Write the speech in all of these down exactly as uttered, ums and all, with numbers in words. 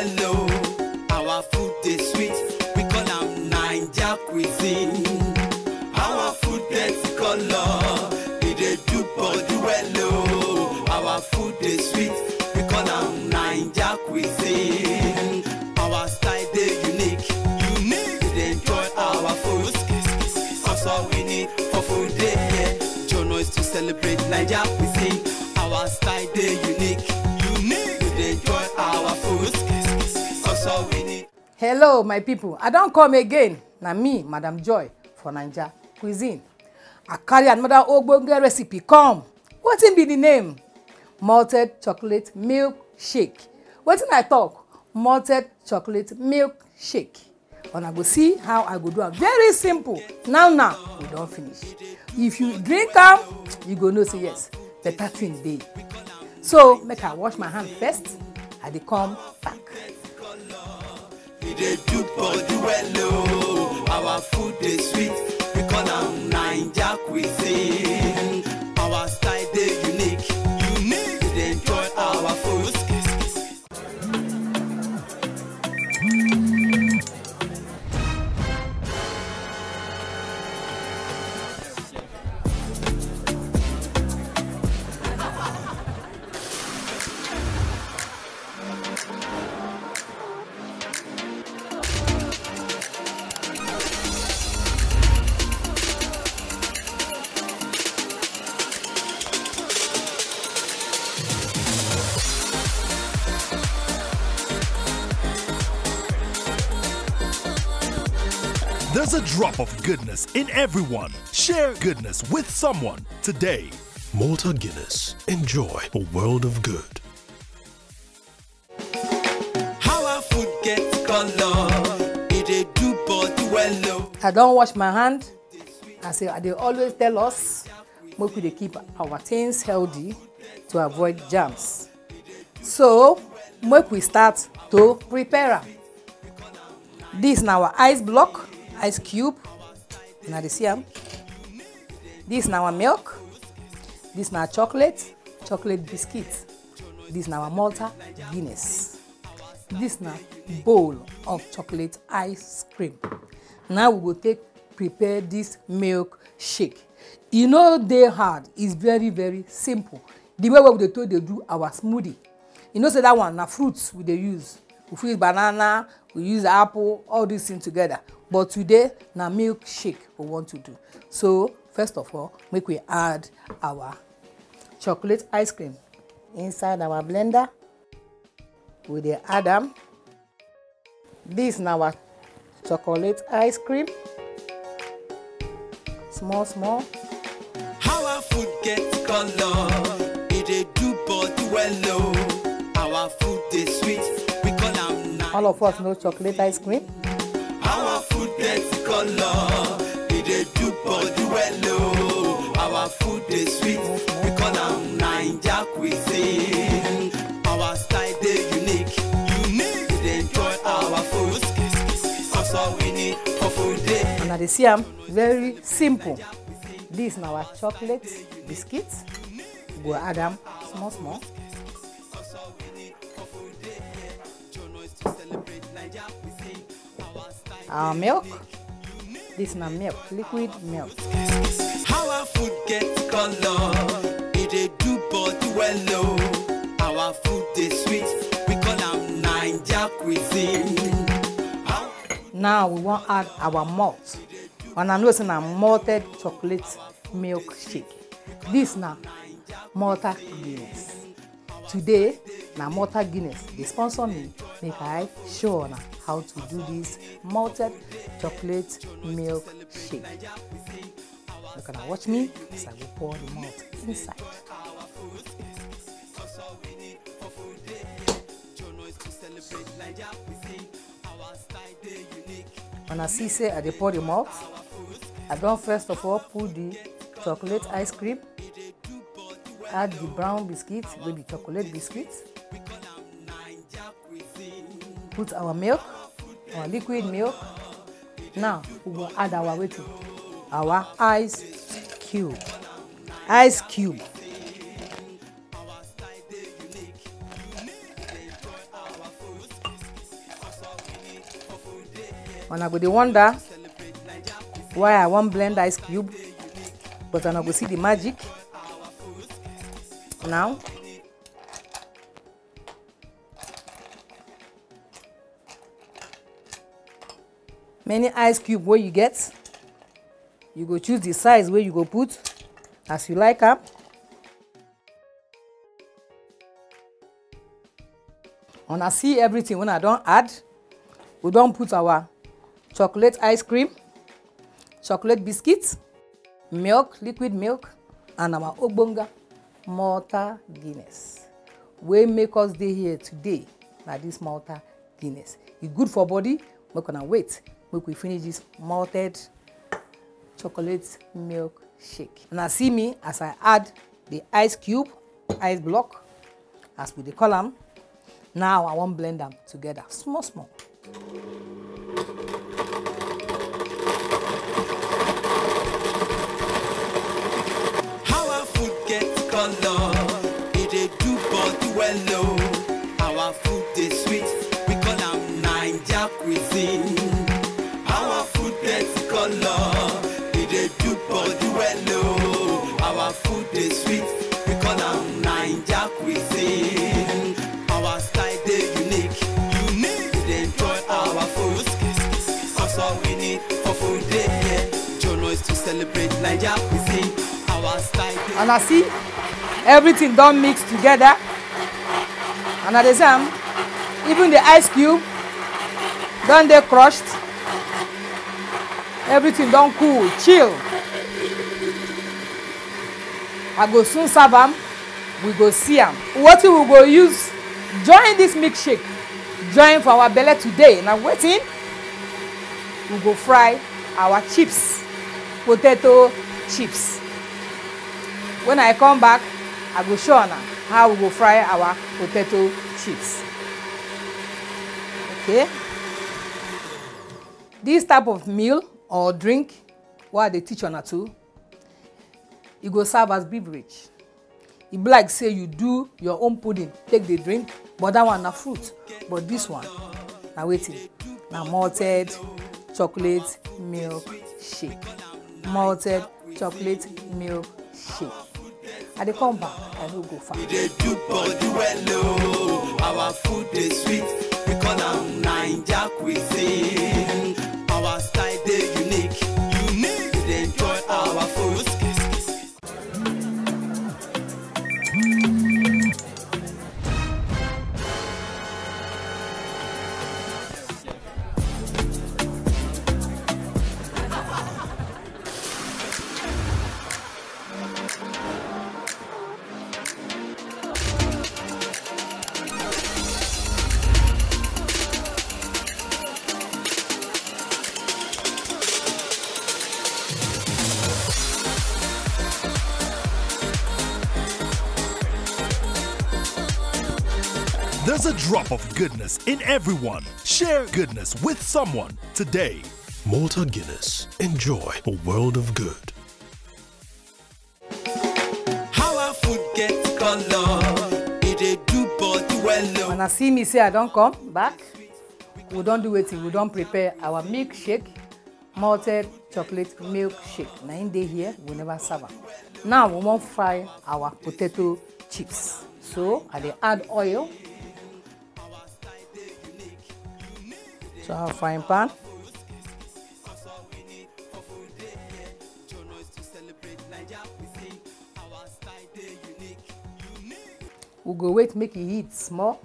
well low. Our food is sweet, we call them Naija cuisine. Our food gets color, it dey do body well low. Our food is sweet, we call them Naija cuisine. Our style dey unique, unique. We dey enjoy our food, cause all we need for food day. Join us to celebrate Naija cuisine. Our style dey unique, unique. We dey enjoy our food, cause all we need. Hello, my people. I don't come again. Now me, Madam Joy, for Naija cuisine. I carry another ogbonge recipe. Come. What's in be the name? Malted chocolate milk shake. What's in I talk? Malted chocolate milk shake. And I go see how I go do it. Very simple. Now, now, we don't finish. If you drink am, you go know say yes. Better thing dey. So make I wash my hand first. I dey come back. We dey do body well low. Our food is sweet, we call am Naija cuisine. Our style dey unique, unique. We dey enjoy our food. There's a drop of goodness in everyone. Share goodness with someone today. Malta Guinness. Enjoy a world of good. How our food gets color, it dey do body well low. I don't wash my hand. I say they always tell us make we dey keep our things healthy to avoid germs. So make we start to prepare am. This na our ice block, ice cube. Now dey see am. This na our milk. This na chocolate, chocolate biscuit. This na our Malta Guinness. This na bowl of chocolate ice cream. Now we go take prepare this milk shake. E no dey hard, it's very very simple. The way we dey take dey do our smoothie. You know say that one na fruits we dey use. We fit use banana, we use apple, all these things together. But today na milk shake we want to do. So first of all, make we add our chocolate ice cream inside our blender. We dey add am. This na our chocolate ice cream. Small small. How our food gets color, it dey do body well low. Our food is sweet, we call am Naija. All of us know chocolate ice cream. Our food gets color, it dey do body well low. Our food is sweet, we call am Naija cuisine. Our style dey unique, unique. We dey enjoy our food, cause all we need for food day. And I dey see am very simple. This na our chocolate biscuit. We go add am small small. Our milk. This na milk, liquid milk. How our food gets color, it dey do body well low. Our food is sweet, we call am Naija cuisine. Now we want add our malt. And I know say na malted chocolate milk shake. This na Malta Guinness. Today na Malta Guinness dey sponsor me make I show una how to do this malted chocolate milk shake. You can watch me as I go pour the malt inside. When I see say I dey pour the malt, I don first of all put the chocolate ice cream, add the brown biscuit, wey be chocolate biscuit, put our milk, our liquid milk. Now we go add our wetin? Our ice cube. Ice cube. When I go dey wonder why I want blend ice cube, but I go see the magic now. Many ice cube where you get, you go choose the size where you go put as you like am. When I see everything when I don't add, we don't put our chocolate ice cream, chocolate biscuits, milk, liquid milk, and our ogbonga Malta Guinness. We make us dey here today like this Malta Guinness. It's good for body. We're gonna wait. Make we finish this malted chocolate milk shake. And I see me as I add the ice cube, ice block, as we dey call them. Now I want blend them together, small, small. How our food gets color, it dey do body well low. Our food is sweet, we call them Naija cuisine. Our food gets color, it dey do body well low. Our food is sweet, we call them Naija cuisine. Our style dey unique, unique. We dey enjoy our food, cause all we need for food day here. Join us to celebrate Naija cuisine. Our style dey. And I see everything done mixed together. And at the same, even the ice cube done dey crushed. Everything done cool, chill. I go soon serve them. We go see them. What we go use? Join this milkshake. Join for our belly today. Now waiting. We go fry our chips, potato chips. When I come back, I go show now how we go fry our potato chips. Okay. This type of meal or drink, what they teach on too, it go serve as beverage. It be like say you do your own pudding, take the drink, but that one na fruit. But this one, now waiting, now malted chocolate milk shake. Malted chocolate milk shake. I dey come back, I no go far. We dey do body well low. Our food is sweet, we call them Naija cuisine. Our style dey unique, unique. We dey enjoy our food. There's a drop of goodness in everyone. Share goodness with someone today. Malta Guinness. Enjoy a world of good. How our food gets color, it dey do body well low. When I see me say I don't come back, we don't do anything. We don't prepare our milkshake, malted chocolate milkshake. Now in day here, we never serve them. Now we want fry our potato chips. So I dey add oil. So our frying pan. We go wait make it heat small.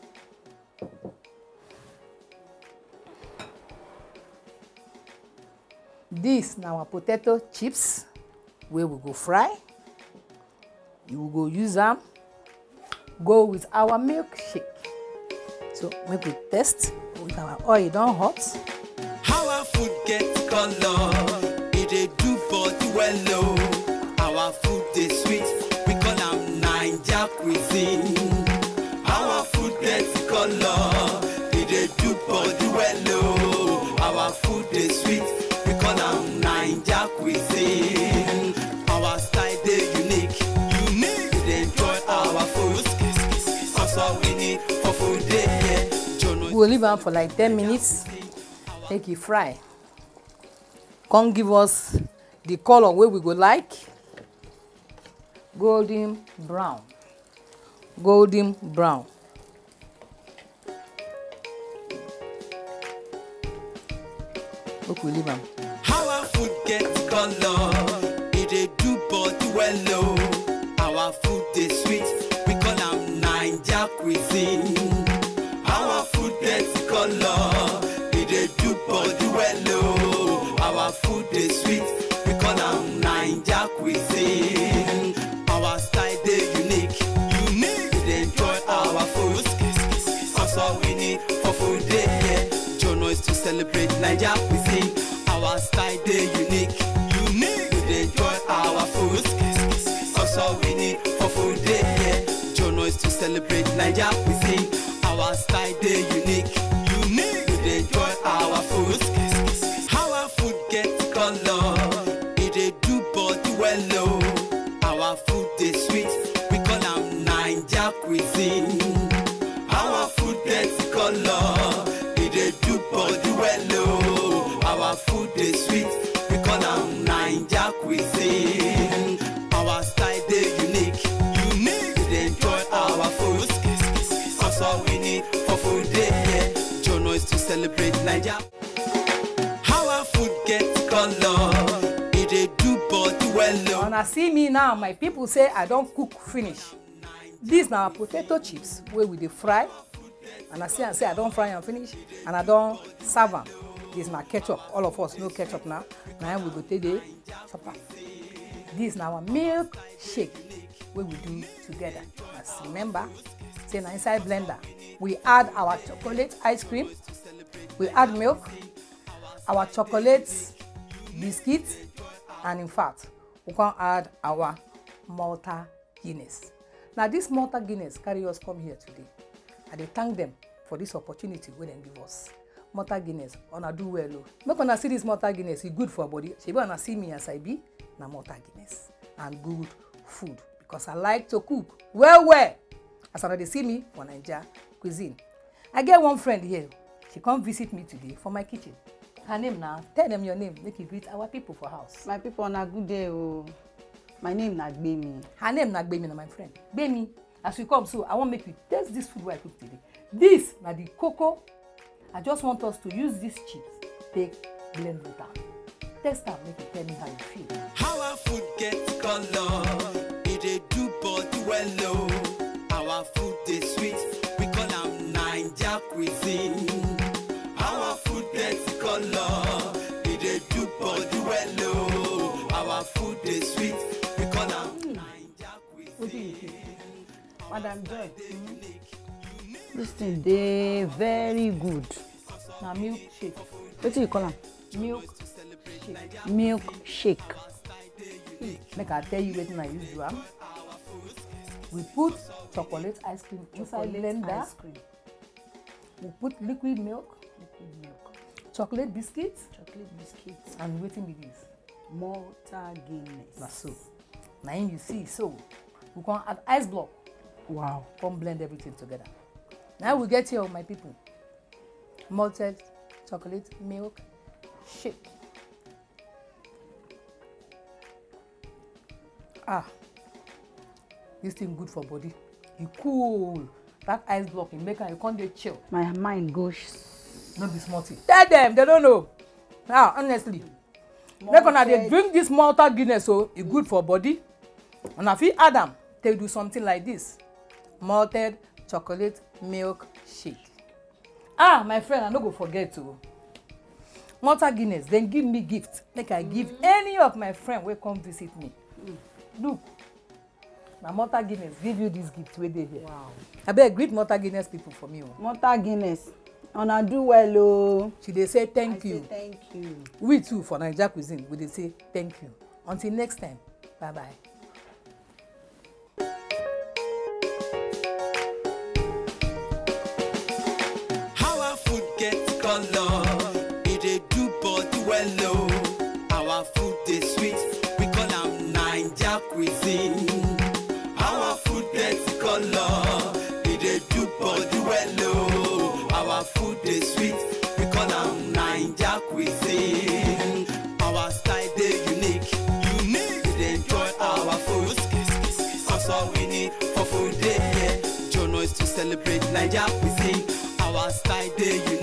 This now our potato chips where we go fry. You will go use them. Go with our milkshake. So make we test with our oil don't hot. How our food gets color, it dey do body well low. Our food is sweet, we call them Naija cuisine. Our food gets color, it dey do body well low. Our food is sweet, we call them Naija cuisine. Our style dey unique, unique. We dey enjoy our food, cause all we need for food day here. We'll leave them for like ten minutes. make it fry. Come give us the color where we go like. Golden brown. Golden brown. Look, we leave them. How our food gets color, it dey do body well oh. Our food is sweet, we call them Naija cuisine. How our food gets color, it dey do body well oh. Our food is sweet, we call them Naija cuisine. Our style dey unique, unique. We dey enjoy our food, cause all we need for food dey here. Join us to celebrate Naija cuisine. Our style dey unique, unique. We dey enjoy our food, cause all we need for food dey here. Join us to celebrate Naija cuisine. Our style dey unique, unique. We dey enjoy our food. How our food gets color, it dey do body well oh. Our food is sweet, we call them Naija cuisine. How our food gets color, it dey do body well oh. Our food is sweet, we call them Naija cuisine. Our style dey unique, unique. We dey enjoy our food, cause all we need for food dey here. Join us to celebrate Naija. How our food gets color, it dey do body well oh. When I see me now, my people say I don't cook finish. This now potato chips where we dey fry, and I see and say I don't fry and finish, and I don't serve them. This now ketchup. All of us know ketchup now. Now we go take the chopper. This now our milk shake where we do together. As remember, say now inside blender we add our chocolate ice cream, we add milk, our chocolate biscuit, and in fact we can add our Malta Guinness. Now this Malta Guinness carry us come here today. I dey thank them for this opportunity wey dem give us. Malta Guinness, una do well oh. Make una see this Malta Guinness, e good for body. Shebi una see me as I be, na Malta Guinness and good food because I like to cook well well. As una dey see me for Naija cuisine. I get one friend here. She come visit me today for my kitchen. Her name now, tell them your name, make you greet our people for house. My people, on a good day oh. My name na Gbemi. Her name na Gbemi, na my friend. Gbemi, as we come so, I want make you taste this food wey I cook today. This na the cocoa. I just want us to use these chips, take blend with them. Taste them, make you tell me how you feel. How our food gets color, it dey do body well oh. Our food is sweet, we call them Naija cuisine. How our food gets color, it dey do body well oh. Our food is sweet, we call them Naija What do you cuisine. think? Madam Joy, this thing dey very good. Now milk shake. What do you call am? Milk shake. Milk shake. Make I tell you wetin I use do am. We put chocolate ice cream inside blender. Ice cream. We put liquid milk, Liquid milk. chocolate biscuits, Chocolate biscuits. and wetin be this? Malta Guinness. Na so. Na him you see so. We can add ice block. Wow. Come blend everything together. Now we get here, my people. Malted chocolate milk shake. Ah, this thing good for body. E cool. That ice block, e make am you can't get chill. My mind goes. No be small thing. Tell them, they don't know. Now, honestly, make una dey drink this Malta Guinness, so e good for body. And if you add them, they do something like this: malted chocolate milk shake. Ah, my friend, I no go forget to. Malta Guinness, then give me gift. Like I give mm. any of my friend wey come visit me. Mm. Look, na Malta Guinness give you this gift wey dey here. Wow. I beg greet Malta Guinness people for me. Oh. Malta Guinness. Una do well oh. She dey say thank I you. Say thank you. We too for Naija cuisine, we dey say thank you. Until next time, bye bye. How our food gets color, it dey do body well oh. Our food is sweet, we call them Naija cuisine. How our food gets color, it dey do body well oh. Our food is sweet, we call them Naija cuisine. Our style dey unique, unique. We dey enjoy our food, cause all we need for food dey here. Join us to celebrate Naija cuisine. Our style dey unique.